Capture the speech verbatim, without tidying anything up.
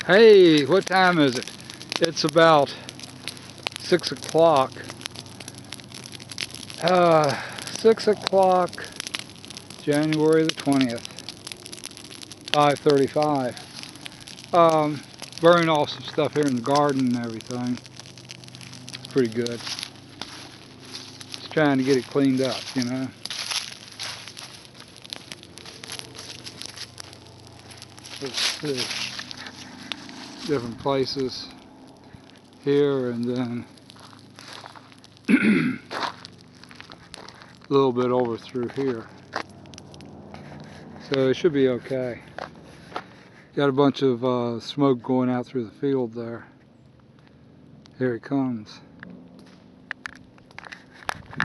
Hey, what time is it? It's about six o'clock. Uh, six o'clock, January the twentieth, five thirty-five. Um, burning off some stuff here in the garden and everything. It's pretty good. Just trying to get it cleaned up, you know. Let's see. Different places here and then a little bit over through here. So it should be okay. Got a bunch of uh, smoke going out through the field there. Here it comes.